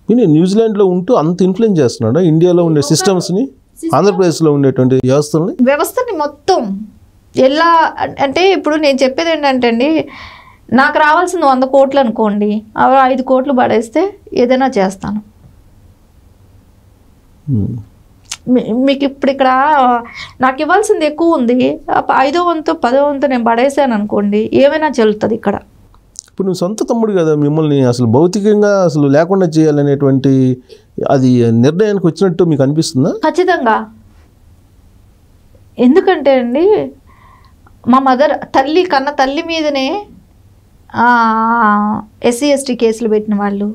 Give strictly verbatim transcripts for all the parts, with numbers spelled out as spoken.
ఈయన న్యూజిలాండ్లో ఉంటూ అంత ఇన్ఫ్లుయెన్స్ చేస్తున్నాడా ఇండియాలో ఉండే సిస్టమ్స్ని, ఆంధ్రప్రదేశ్లో ఉండేటువంటి వ్యవస్థల్ని వ్యవస్థని మొత్తం ఎలా అంటే ఇప్పుడు నేను చెప్పేది ఏంటంటే అండి, నాకు రావాల్సింది వంద కోట్లు అనుకోండి, అవి ఐదు కోట్లు పడేస్తే ఏదైనా చేస్తాను. మీకు ఇప్పుడు ఇక్కడ నాకు ఇవ్వాల్సింది ఎక్కువ ఉంది, ఐదో వంతు పదో వంతు నేను పడేసాను అనుకోండి, ఏమైనా చెల్లుతుంది ఇక్కడ. ఇప్పుడు నువ్వు సొంత తమ్ముడు కదా, మిమ్మల్ని అసలు భౌతికంగా అసలు లేకుండా చేయాలనేటువంటి అది నిర్ణయానికి వచ్చినట్టు మీకు అనిపిస్తుందా? ఖచ్చితంగా. ఎందుకంటే అండి మా మదర్ తల్లి కన్న తల్లి మీదనే ఎస్సీ ఎస్టీ కేసులు పెట్టిన వాళ్ళు.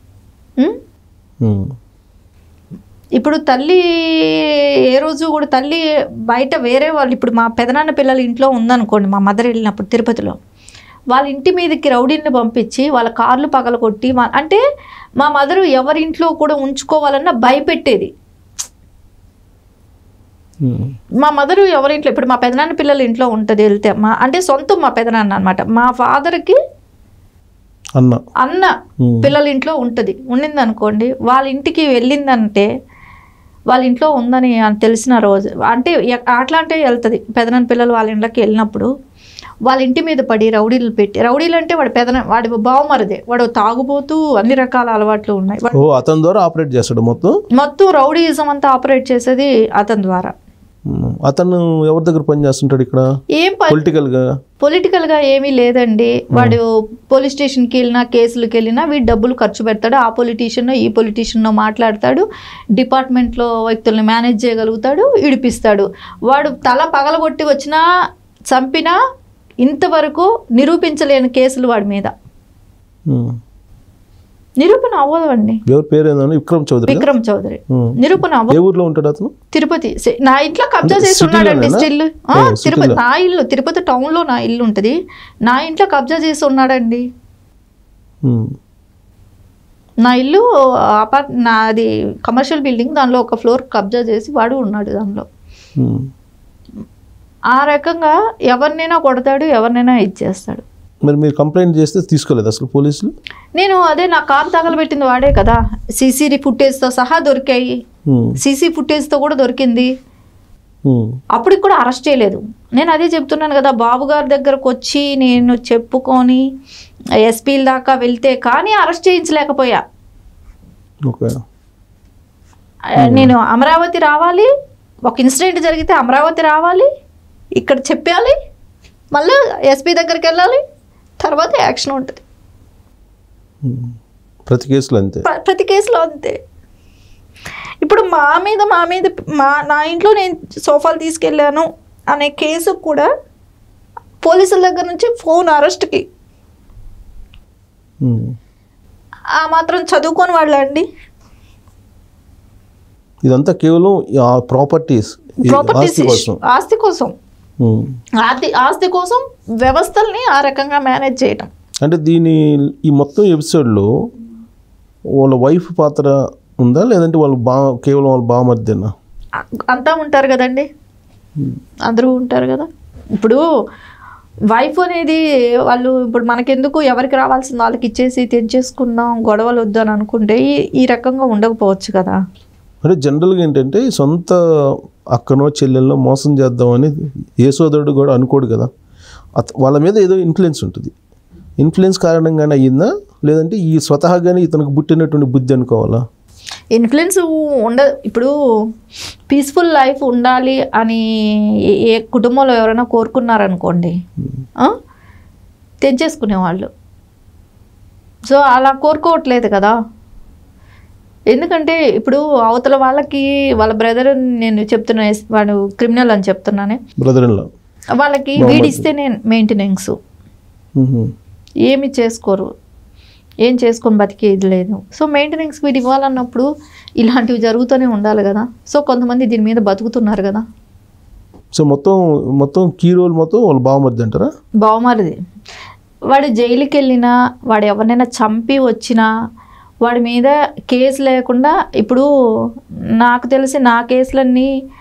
ఇప్పుడు తల్లి ఏ రోజు కూడా తల్లి బయట వేరే వాళ్ళు, ఇప్పుడు మా పెదనాన్న పిల్లల ఇంట్లో ఉందనుకోండి, మా మదర్ వెళ్ళినప్పుడు తిరుపతిలో వాళ్ళ ఇంటి మీదకి రౌడీని పంపించి వాళ్ళ కార్లు పగలగొట్టి, అంటే మా మదరు ఎవరింట్లో కూడా ఉంచుకోవాలన్నా భయపెట్టేది. మా మదరు ఎవరింట్లో, ఇప్పుడు మా పెదనాన్న పిల్లల ఇంట్లో ఉంటుంది వెళ్తే, మా అంటే సొంతం మా పెదనాన్న అనమాట, మా ఫాదర్కి అన్న అన్న పిల్లల ఇంట్లో ఉంటుంది, ఉండింది అనుకోండి, వాళ్ళ ఇంటికి వెళ్ళిందంటే వాళ్ళ ఇంట్లో ఉందని తెలిసిన రోజు, అంటే అట్లాంటివి వెళ్తుంది. పెదనాన్న పిల్లలు వాళ్ళ ఇంట్లోకి వెళ్ళినప్పుడు వాళ్ళ ఇంటి మీద పడి రౌడీలు పెట్టి, రౌడీలు అంటే వాడు పెదన వాడి బావమరిదే, వాడు తాగుబోతూ అన్ని రకాల అలవాట్లు ఉన్నాయి. అతని ద్వారా ఆపరేట్ చేస్తాడు మొత్తం మొత్తం రౌడీయిజం అంతా ఆపరేట్ చేసేది అతని ద్వారా. అతను ఎవరి దగ్గర పని చేస్తుంటాడు ఇక్కడ? ఏం పొలిటికల్ గా పొలిటికల్ గా ఏమీ లేదండి. వాడు పోలీస్ స్టేషన్కి వెళ్ళినా కేసులకు వెళ్ళినా వీడు డబ్బులు ఖర్చు పెడతాడు, ఆ పొలిటీషియన్ ఈ పొలిటీషియన్ మాట్లాడతాడు, డిపార్ట్మెంట్లో వ్యక్తుల్ని మేనేజ్ చేయగలుగుతాడు, ఇడిపిస్తాడు. వాడు తల పగలగొట్టి వచ్చినా చంపినా ఇంతవరకు నిరూపించలేని కేసులు వాడి మీద నిరూపణ అవ్వదండి. ఎవరి పేరు ఏందని? విక్రమ్ చౌదరి. విక్రమ్ చౌదరి నిరూపణ అవ్వదు. ఏ ఊర్లో ఉంటాడు అతను? తిరుపతి. నా ఇంట్లో కబ్జా చేసి ఉన్నాడండి స్టిల్. తిరుపతి నా ఇల్లు, తిరుపతి టౌన్ లో నా ఇల్లు ఉంటది, నా ఇంట్లో కబ్జా చేసి ఉన్నాడండి. నా ఇల్లు అపార్ట్ నాది కమర్షియల్ బిల్డింగ్, దానిలో ఒక ఫ్లోర్ కబ్జా చేసి వాడు ఉన్నాడు దానిలో. ఆ రకంగా ఎవరినైనా కొడతాడు, ఎవరినైనా ఇచ్చేస్తాడు. మరి మీరు కంప్లైంట్ చేస్తే తీసుకోలేదు అసలు పోలీసులు? నేను అదే నా కారు తగలబెట్టింది వాడే కదా, సీసీ ఫుటేజ్తో సహా దొరికాయి, సీసీ ఫుటేజ్తో కూడా దొరికింది, అప్పటికి కూడా అరెస్ట్ చేయలేదు. నేను అదే చెప్తున్నాను కదా, బాబు గారి దగ్గరకు వచ్చి నేను చెప్పుకొని ఎస్పీల దాకా వెళ్తే కానీ అరెస్ట్ చేయించలేకపోయా. నేను అమరావతి రావాలి, ఒక ఇన్సిడెంట్ జరిగితే అమరావతి రావాలి, ఇక్కడ చెప్పాలి, మళ్ళీ ఎస్పీ దగ్గరికి వెళ్ళాలి, తర్వాత యాక్షన్ ఉంటుంది. ప్రతి కేసులో అంతే, ప్రతి కేసులో అంతే. ఇప్పుడు మా మీద మా మీద మా నా ఇంట్లో నేను సోఫాలు తీసుకెళ్ళాను అనే కేసు కూడా పోలీసుల దగ్గర నుంచి ఫోన్ అరెస్ట్కి ఆ మాత్రం చదువుకొని వాళ్ళండి. ఇదంతా కేవలం ప్రాపర్టీస్, ప్రాపర్టీస్ ఆస్తి కోసం, ఆస్తి ఆస్తి కోసం వ్యవస్థల్ని ఆ రకంగా మేనేజ్ చేయటం. అంటే దీని ఈ మొత్తం ఎపిసోడ్లో వాళ్ళ వైఫ్ పాత్ర ఉందా, లేదంటే వాళ్ళు బా కేవలం వాళ్ళ బామర్దేనా? అంతా ఉంటారు కదండి, అందరూ ఉంటారు కదా. ఇప్పుడు వైఫ్ అనేది వాళ్ళు ఇప్పుడు మనకెందుకు, ఎవరికి రావాల్సింది వాళ్ళకి ఇచ్చేసి తెంచేసుకుందాం, గొడవలు వద్దు అని అనుకుంటే ఈ రకంగా ఉండకపోవచ్చు కదా. అంటే జనరల్గా ఏంటంటే సొంత అక్కనో చెల్లెల్లో మోసం చేద్దామని ఏ సోదరుడు కూడా అనుకోడు కదా, వాళ్ళ మీద ఏదో ఇన్ఫ్లుయెన్స్ ఉంటుంది. ఇన్ఫ్లుయెన్స్ కారణంగానే అయ్యిందా, లేదంటే ఈ స్వతహాగానే ఇతనికి పుట్టినటువంటి బుద్ధి అనుకోవాలా? ఇన్ఫ్లుయెన్స్ ఉండదు. ఇప్పుడు పీస్ఫుల్ లైఫ్ ఉండాలి అని ఏ కుటుంబంలో ఎవరైనా కోరుకున్నారనుకోండి, తెంచేసుకునేవాళ్ళు. సో అలా కోరుకోవట్లేదు కదా. ఎందుకంటే ఇప్పుడు అవతల వాళ్ళకి వాళ్ళ బ్రదర్, నేను చెప్తున్నా వాడు క్రిమినల్ అని చెప్తున్నానే, బ్రదర్ వాళ్ళకి వీడిస్తేనే మెయింటెనెన్స్, ఏమి చేసుకోరు, ఏం చేసుకొని బతికేది లేదు. సో మెయింటెనెన్స్ వీడు ఇవ్వాలన్నప్పుడు ఇలాంటివి జరుగుతూనే ఉండాలి కదా. సో కొంతమంది దీని మీద బతుకుతున్నారు కదా. సో మొత్తం మొత్తం కీ రోల్ మొత్తం వాళ్ళు బావమరిది అంటారా? బావమరిది. వాడు జైలుకి వెళ్ళినా, వాడు ఎవరినైనా చంపి వచ్చినా వాడి మీద కేసు లేకుండా, ఇప్పుడు నాకు తెలిసి నా కేసులన్నీ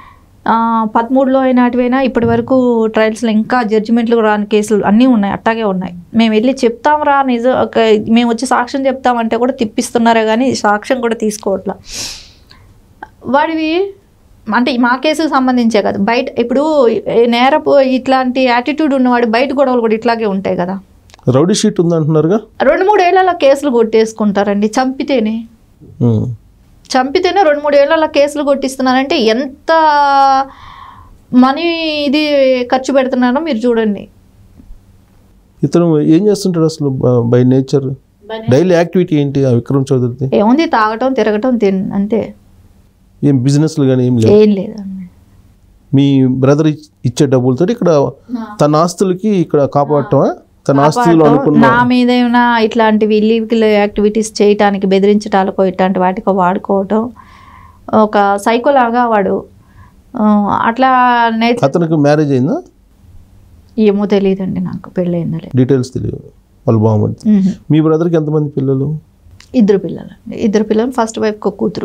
పదమూడులో అయినటివైనా ఇప్పటి వరకు ట్రయల్స్లో ఇంకా జడ్జిమెంట్లు రాని కేసులు అన్నీ ఉన్నాయి, అట్టాగే ఉన్నాయి. మేము వెళ్ళి చెప్తాం రా నిజం, మేము వచ్చి సాక్ష్యం చెప్తామంటే కూడా తిప్పిస్తున్నారే కానీ సాక్ష్యం కూడా తీసుకోవట్లా. వాడివి అంటే మా కేసుకు సంబంధించే కదా, బయట ఇప్పుడు నేరపు ఇట్లాంటి యాటిట్యూడ్ ఉన్నవాడు బయట గొడవలు కూడా ఇట్లాగే ఉంటాయి కదా. రౌడీ షీట్ ఉందంటున్నారుగా, రెండు మూడు ఏళ్లలో కేసులు కొట్టేసుకుంటారండి. చంపితేనే చంపితేనే రెండు మూడు ఏళ్లలో కేసులు కొట్టిస్తున్నారంటే ఎంత మనీ ఇది ఖర్చు పెడుతున్నారో మీరు చూడండి. ఇతను ఏం చేస్తుంటాడు అసలు బై నేచర్, డైలీ యాక్టివిటీ ఏంటి ఆ విక్రమ్ చౌదరిది? ఏముంది, తాగటం తిరగటం తిన్ అంతే. ఏం బిజినెస్లు కానీ ఏం లేదు? ఏం లేదండి. మీ బ్రదర్ ఇచ్చే డబ్బులతో ఇక్కడ తన ఆస్తులకి ఇక్కడ కాపాడటమా? తన ఆస్తులు అనుకున్న నా మీద ఏమైనా ఇట్లాంటివి ఇల్లీగల్ యాక్టివిటీస్ చేయటానికి బెదిరించటాలకో ఇట్లాంటి వాటికో వాడుకోవటం, ఒక సైకోలాగా వాడు అట్లా. అతనికి మ్యారేజ్ అయిందా? ఏమో తెలియదండి నాకు, పెళ్ళయిందా డీటెయిల్స్ తెలియదు. వాళ్ళ బాగుంది. మీ బ్రదర్కి ఎంతమంది పిల్లలు? ఇద్దరు పిల్లలు అండి. ఇద్దరు పిల్లలు, ఫస్ట్ వైఫ్ ఒక కూతురు.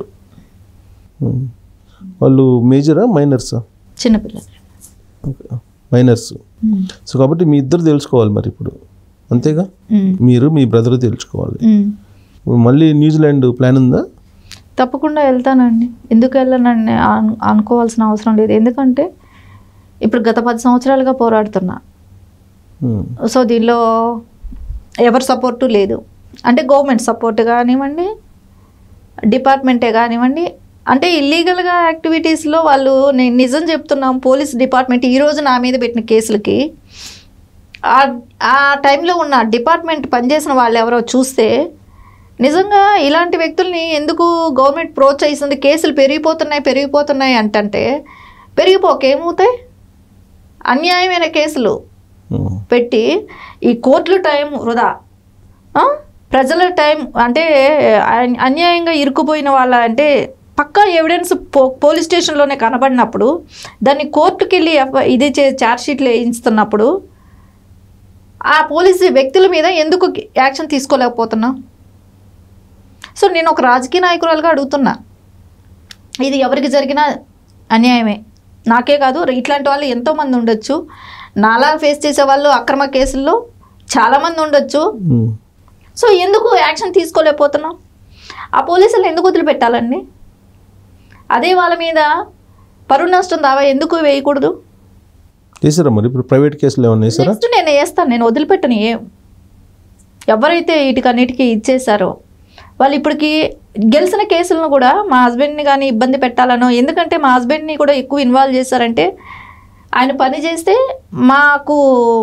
వాళ్ళు మేజరా మైనర్సా? చిన్నపిల్లలు, మైనర్స్. సో కాబట్టి మీ ఇద్దరు తెలుసుకోవాలి మరి ఇప్పుడు, అంతేగా? మీరు మీ బ్రదర్ తెలుసుకోవాలి. మళ్ళీ న్యూజిలాండ్ ప్లాన్ ఉందా? తప్పకుండా వెళ్తానండి. ఎందుకు వెళ్ళానండి అనుకోవాల్సిన అవసరం లేదు. ఎందుకంటే ఇప్పుడు గత పది సంవత్సరాలుగా పోరాడుతున్నా. సో దీనిలో ఎవరి సపోర్టు లేదు. అంటే గవర్నమెంట్ సపోర్ట్ కానివ్వండి, డిపార్ట్మెంటే కానివ్వండి, అంటే ఇల్లీగల్గా యాక్టివిటీస్లో వాళ్ళు, నేను నిజం చెప్తున్నాం, పోలీస్ డిపార్ట్మెంట్ ఈరోజు నా మీద పెట్టిన కేసులకి ఆ టైంలో ఉన్న డిపార్ట్మెంట్ పనిచేసిన వాళ్ళు ఎవరో చూస్తే నిజంగా ఇలాంటి వ్యక్తుల్ని ఎందుకు గవర్నమెంట్ ప్రోత్సహిస్తుంది? కేసులు పెరిగిపోతున్నాయి పెరిగిపోతున్నాయి అంటే పెరిగిపోకేమవుతాయి? అన్యాయమైన కేసులు పెట్టి ఈ కోర్టుల టైం వృధా, ప్రజల టైం, అంటే అన్యాయంగా ఇరుక్కుపోయిన వాళ్ళ అంటే పక్కా ఎవిడెన్స్ పో పోలీస్ స్టేషన్లోనే కనబడినప్పుడు దాన్ని కోర్టుకి వెళ్ళి ఇది చే ఛార్జ్షీట్లు వేయిస్తున్నప్పుడు ఆ పోలీసు వ్యక్తుల మీద ఎందుకు యాక్షన్ తీసుకోలేకపోతున్నా? సో నేను ఒక రాజకీయ నాయకురాలుగా అడుగుతున్నా, ఇది ఎవరికి జరిగినా అన్యాయమే. నాకే కాదు, ఇట్లాంటి వాళ్ళు ఎంతోమంది ఉండొచ్చు. నాలా ఫేస్ చేసే వాళ్ళు అక్రమ కేసుల్లో చాలామంది ఉండొచ్చు. సో ఎందుకు యాక్షన్ తీసుకోలేకపోతున్నాం? ఆ పోలీసులు ఎందుకు వదిలిపెట్టాలండి? అదే వాళ్ళ మీద పరువు నష్టం దావా ఎందుకు వేయకూడదు? చేసారా మరి ఇప్పుడు ప్రైవేట్ కేసులు ఏమన్నా వేసారా? నెక్స్ట్ నేను వేస్తాను, నేను వదిలిపెట్టను. ఏం ఎవరైతే వీటికన్నిటికీ ఇచ్చేసారో వాళ్ళు ఇప్పటికి గెలిచిన కేసులను కూడా మా హస్బెండ్ని కానీ ఇబ్బంది పెట్టాలనో, ఎందుకంటే మా హస్బెండ్ని కూడా ఎక్కువ ఇన్వాల్వ్ చేశారంటే ఆయన పని చేస్తే మాకు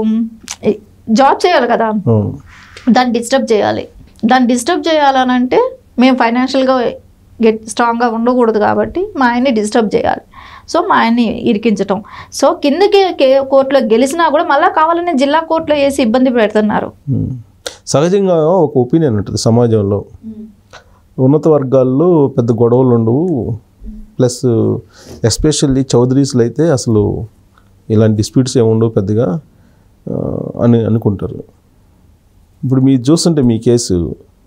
జాబ్ చేయాలి కదా, దాన్ని డిస్టర్బ్ చేయాలి. దాన్ని డిస్టర్బ్ చేయాలనంటే మేము ఫైనాన్షియల్గా గెట్ స్ట్రాంగ్గా ఉండకూడదు కాబట్టి మా ఆయన్ని డిస్టర్బ్ చేయాలి. సో మా ఆయన్ని ఇరికించటం. సో కిందకి కోర్టులో గెలిచినా కూడా మళ్ళీ కావాలని జిల్లా కోర్టులో వేసి ఇబ్బంది పెడుతున్నారు. సహజంగా ఒక ఒపీనియన్ ఉంటుంది సమాజంలో, ఉన్నత వర్గాల్లో పెద్ద గొడవలు ఉండవు, ప్లస్ ఎస్పెషల్లీ చౌదరీస్లో అయితే అసలు ఇలాంటి డిస్ప్యూట్స్ ఏమి ఉండవు పెద్దగా అని అనుకుంటారు. ఇప్పుడు మీరు చూస్తుంటే మీ కేసు,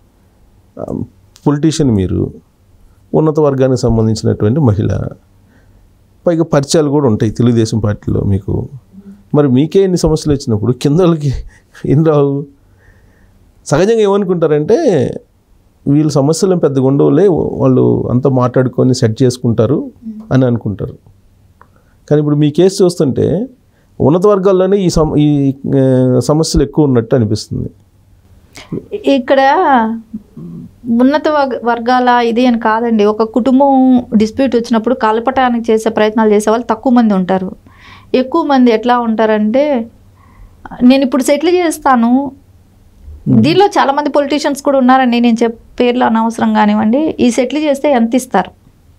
పొలిటీషియన్ మీరు, ఉన్నత వర్గానికి సంబంధించినటువంటి మహిళ, పైగా పరిచయాలు కూడా ఉంటాయి తెలుగుదేశం పార్టీలో మీకు. మరి మీకే ఎన్ని సమస్యలు వచ్చినప్పుడు కింద వాళ్ళకి ఏం రావు? సహజంగా ఏమనుకుంటారంటే వీళ్ళ సమస్యలు పెద్దగా ఉండవులే, వాళ్ళు అంతా మాట్లాడుకొని సెట్ చేసుకుంటారు అని అనుకుంటారు. కానీ ఇప్పుడు మీ కేసు చూస్తుంటే ఉన్నత వర్గాల్లోనే ఈ సమ ఈ సమస్యలు ఎక్కువ ఉన్నట్టు అనిపిస్తుంది. ఇక్కడ ఉన్నత వర్గాల ఇది అని కాదండి. ఒక కుటుంబం డిస్ప్యూట్ వచ్చినప్పుడు కలపటానికి చేసే ప్రయత్నాలు చేసే వాళ్ళు తక్కువ మంది ఉంటారు. ఎక్కువ మంది ఎట్లా ఉంటారంటే నేను ఇప్పుడు సెటిల్ చేస్తాను, దీనిలో చాలామంది పొలిటీషియన్స్ కూడా ఉన్నారండి, నేను చెప్పే పేర్లు అనవసరం కానివ్వండి, ఈ సెటిల్ చేస్తే ఎంత ఇస్తారు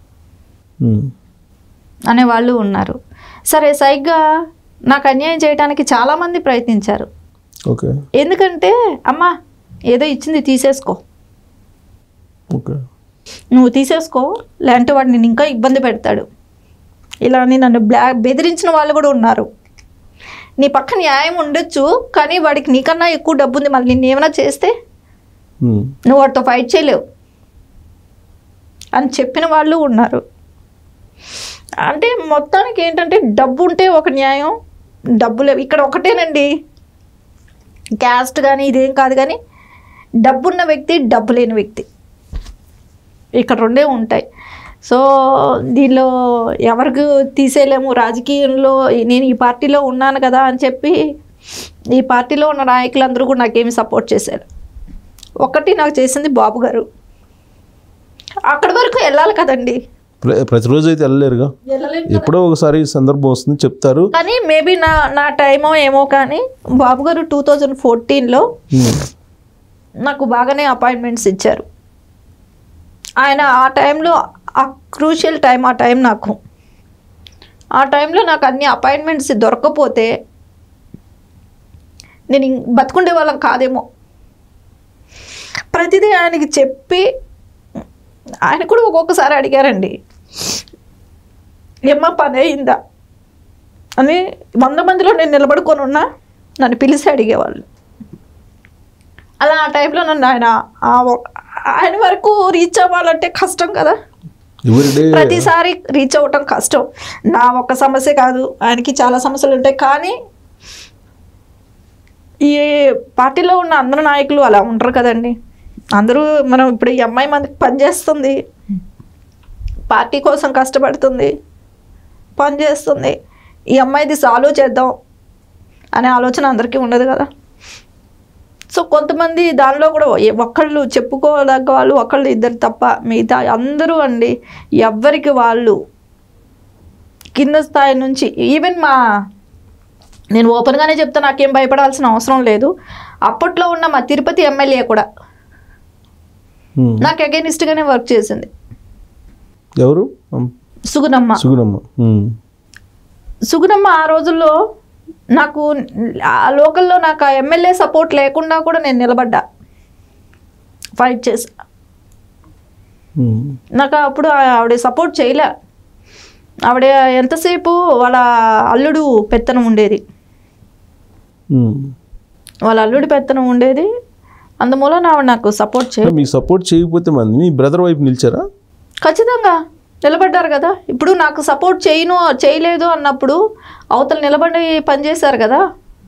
అనే వాళ్ళు ఉన్నారు. సరే సైగ్గా నాకు అన్యాయం చేయడానికి చాలామంది ప్రయత్నించారు. ఓకే, ఎందుకంటే అమ్మా ఏదో ఇచ్చింది తీసేసుకో, ఓకే నువ్వు తీసేసుకో, లేదంటే వాడు నేను ఇంకా ఇబ్బంది పెడతాడు, ఇలా అని నన్ను బ్లాక్ బెదిరించిన వాళ్ళు కూడా ఉన్నారు. నీ పక్క న్యాయం ఉండొచ్చు కానీ వాడికి నీకన్నా ఎక్కువ డబ్బు ఉంది, మళ్ళీ నిన్ను ఏమైనా చేస్తే నువ్వు వాడితో ఫైట్ చేయలేవు అని చెప్పిన వాళ్ళు ఉన్నారు. అంటే మొత్తానికి ఏంటంటే డబ్బు ఉంటే ఒక న్యాయం, డబ్బు లేవు ఇక్కడ ఒకటేనండి, క్యాస్ట్ కానీ ఇదేం కాదు, కానీ డబ్బున్న వ్యక్తి డబ్బు లేని వ్యక్తి ఇక్కడ రెండే ఉంటాయి. సో దీనిలో ఎవరికి తీసేయలేము. రాజకీయంలో నేను ఈ పార్టీలో ఉన్నాను కదా అని చెప్పి ఈ పార్టీలో ఉన్న నాయకులందరూ కూడా నాకేమి సపోర్ట్ చేశారు. ఒకటి నాకు చేసింది బాబు గారు, అక్కడి వరకు వెళ్ళాలి కదండి, ప్రతిరోజు అయితే వెళ్ళలేరుగా, ఎప్పుడో ఒకసారి సందర్భం వస్తుంది చెప్తారు. కానీ మేబీ నా నా టైమో ఏమో, కానీ బాబు గారు టూ థౌజండ్ ఫోర్టీన్లో నాకు బాగానే అపాయింట్మెంట్స్ ఇచ్చారు. ఆయన ఆ టైంలో ఆ క్రూషియల్ టైం, ఆ టైం నాకు ఆ టైంలో నాకు అన్ని అపాయింట్మెంట్స్ దొరకకపోతే నేను బతుకుండే వాళ్ళం కాదేమో. ప్రతిదీ ఆయనకి చెప్పి, ఆయన కూడా ఒక్కొక్కసారి అడిగారండి, ఏమ్మా పని అయిందా అని. వంద మందిలో నేను నిలబడుకొని ఉన్నా నన్ను పిలిచి అడిగేవాళ్ళు. అలా ఆ టైంలో నన్ను ఆయన ఆయన వరకు రీచ్ అవ్వాలంటే కష్టం కదా, ప్రతిసారి రీచ్ అవ్వటం కష్టం. నా ఒక్క సమస్య కాదు, ఆయనకి చాలా సమస్యలు ఉంటాయి. కానీ ఈ పార్టీలో ఉన్న అందరు నాయకులు అలా ఉంటారు కదండి. అందరూ మనం ఇప్పుడు ఈ అమ్మాయి మనకి పనిచేస్తుంది, పార్టీ కోసం కష్టపడుతుంది, పనిచేస్తుంది, ఈ అమ్మాయిది సాల్వ్ చేద్దాం అనే ఆలోచన అందరికీ ఉండదు కదా. సో కొంతమంది దానిలో కూడా ఒకళ్ళు చెప్పుకోదగ్గ వాళ్ళు ఒకళ్ళు ఇద్దరు తప్ప మిగతా అందరూ అండి ఎవ్వరికి వాళ్ళు కింద స్థాయి నుంచి, ఈవెన్ మా నేను ఓపెన్గానే చెప్తా, నాకేం భయపడాల్సిన అవసరం లేదు. అప్పట్లో ఉన్న మా తిరుపతి ఎమ్మెల్యే కూడా నాకు అగైనిస్ట్గానే వర్క్ చేసింది. ఎవరు? సుగుణమ్మ. సుగుణమ్మ సుగుణమ్మ ఆ రోజుల్లో నాకు ఆ లోకల్లో నాకు ఆ ఎమ్మెల్యే సపోర్ట్ లేకుండా కూడా నేను నిలబడ్డా, ఫైట్ చేసా. నాకు అప్పుడు ఆవిడ సపోర్ట్ చేయలే. ఆవిడ ఎంతసేపు వాళ్ళ అల్లుడు పెత్తనం ఉండేది, వాళ్ళ అల్లుడి పెత్తనం ఉండేది, అందుమూలన ఆవిడ నాకు సపోర్ట్ చేయ మీకు సపోర్ట్ చేయకపోతే మంది మీ బ్రదర్ వైపు నిలిచారా? ఖచ్చితంగా నిలబడ్డారు కదా. ఇప్పుడు నాకు సపోర్ట్ చేయను చేయలేదు అన్నప్పుడు అవతల నిలబడి పనిచేశారు కదా.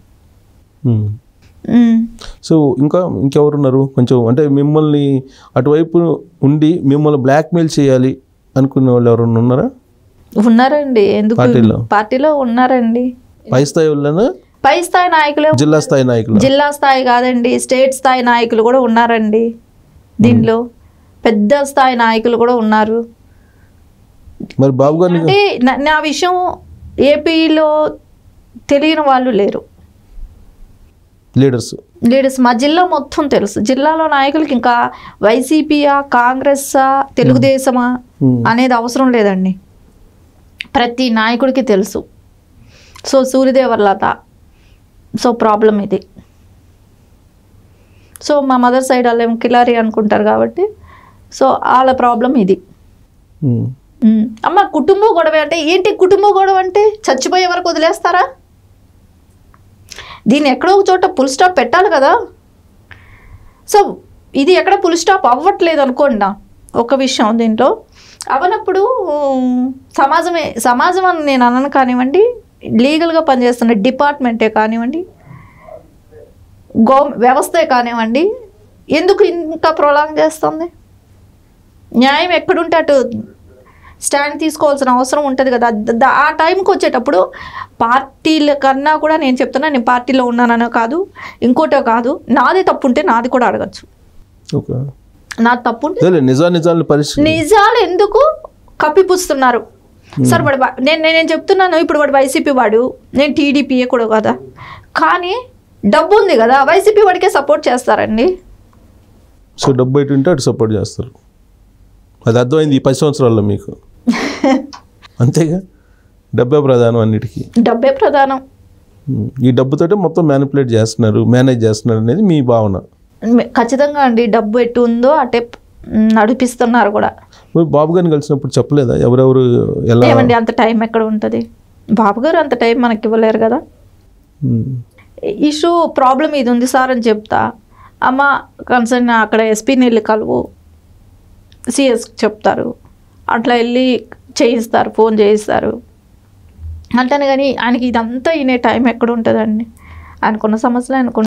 సో ఇంకా ఇంకెవరున్నారు కొంచెం అంటే మిమ్మల్ని అటువైపు ఉండి మిమ్మల్ని బ్లాక్మెయిల్ చేయాలి అనుకునే వాళ్ళు ఎవరన్నా ఉన్నారా? ఉన్నారండి, ఎందుకు పార్టీలో పార్టీలో ఉన్నారండి. పై స్థాయి వాళ్ళనా? పై స్థాయి నాయకులు, జిల్లా స్థాయి నాయకులు? జిల్లా స్థాయి కాదండి, స్టేట్ స్థాయి నాయకులు కూడా ఉన్నారండి. దీనిలో పెద్ద స్థాయి నాయకులు కూడా ఉన్నారు. మరి బాబు గారు అంటే నా విషయం ఏపీలో తెలియని వాళ్ళు లేరు. లీడర్స్ లీడర్స్ మా జిల్లా మొత్తం తెలుసు. జిల్లాలో నాయకులకి ఇంకా వైసీపీయా, కాంగ్రెస్సా, తెలుగుదేశమా అనేది అవసరం లేదండి, ప్రతి నాయకుడికి తెలుసు. సో సూర్యదేవర్లత, సో ప్రాబ్లం ఇది. సో మా మదర్ సైడ్ వాళ్ళు ఏమో కిలారి అనుకుంటారు కాబట్టి, సో వాళ్ళ ప్రాబ్లం ఇది. అమ్మ కుటుంబ గొడవ అంటే ఏంటి? కుటుంబ గొడవ అంటే చచ్చిపోయే వరకు వదిలేస్తారా? దీన్ని ఎక్కడో ఒక చోట ఫుల్ స్టాప్ పెట్టాలి కదా. సో ఇది ఎక్కడ ఫుల్ స్టాప్ అవ్వట్లేదు అనుకోండి ఒక విషయం. దీంట్లో అవనప్పుడు సమాజమే సమాజం అని నేను అనను కానివ్వండి, లీగల్గా పనిచేస్తున్న డిపార్ట్మెంటే కానివ్వండి, గో వ్యవస్థే కానివ్వండి, ఎందుకు ఇంకా ప్రొలాంగ్ చేస్తుంది? న్యాయం ఎక్కడుంటే అటు స్టాండ్ తీసుకోవాల్సిన అవసరం ఉంటుంది కదా. ఆ టైంకి వచ్చేటప్పుడు పార్టీల కన్నా కూడా నేను చెప్తున్నా, నేను పార్టీలో ఉన్నానో కాదు, ఇంకోటో కాదు, నాదే తప్పు ఉంటే నాది కూడా అడగచ్చు. నా తప్పు నిజాలు ఎందుకు కప్పిపుస్తున్నారు సార్? వాడు నేను నేను చెప్తున్నాను, ఇప్పుడు వాడు వైసీపీ వాడు, నేను టీడీపీఏ కూడా కదా, కానీ డబ్బు ఉంది కదా, వైసీపీ వాడికే సపోర్ట్ చేస్తారండి. సో డబ్బు బయట ఉంటే అటు సపోర్ట్ చేస్తారు, అది అర్థమైంది ఈ పది సంవత్సరాల్లో మీకు. అంతేగా, డబ్బే ప్రధానం, అన్నిటికీ డబ్బే ప్రధానం. ఈ డబ్బుతోటే మొత్తం మ్యానిపులేట్ చేస్తున్నారు, మేనేజ్ చేస్తున్నారు అనేది మీ భావన? ఖచ్చితంగా అండి, డబ్బు ఎటు ఉందో అటే నడిపిస్తున్నారు కూడా. బాబు గారిని కలిసినప్పుడు చెప్పలేదా ఎవరెవరు ఎలా? ఏమండి అంత టైం ఎక్కడ ఉంటుంది? బాబు గారు అంత టైం మనకి ఇవ్వలేరు కదా. ఇష్యూ ప్రాబ్లం ఇది ఉంది సార్ అని చెప్తా, అమ్మ కన్సర్న్ అక్కడ ఎస్పీని వెళ్ళి కలువు, సిఎస్ చెప్తారు, అట్లా వెళ్ళి చేయిస్తారు, ఫోన్ చేయిస్తారు అంటాను. కానీ ఆయనకి ఇదంతా వినే టైం ఎక్కడ ఉంటుందండి? ఆయనకున్న సమస్యలు ఆయనకు